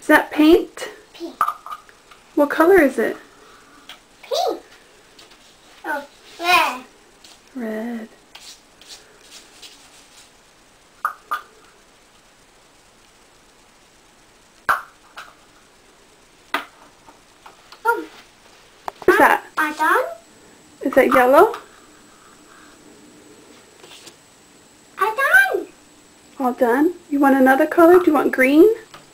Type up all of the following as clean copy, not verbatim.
Is that paint? Pink. What color is it? Pink. Oh, red. Red. Oh. What's that? Are done? Is that yellow? Are done. All done? You want another color? Do you want green?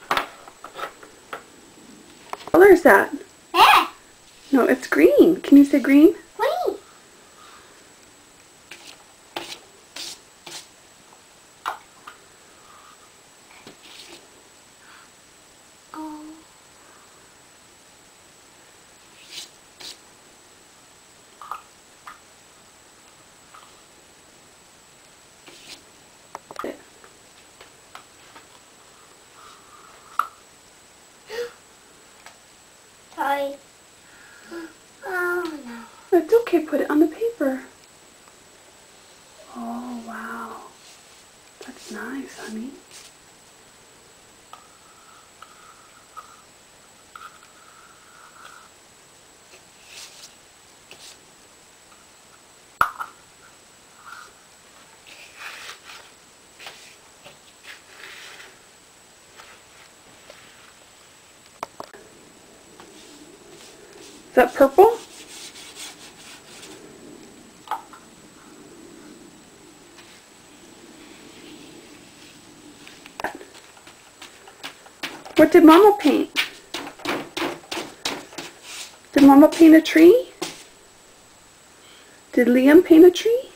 What color is that? Red. No, it's green. Can you say green? Green. Oh. Sorry. Oh no. It's okay. Put it on the paper. Oh, wow. That's nice, honey. Is that purple? What did Mama paint? Did Mama paint a tree? Did Liam paint a tree?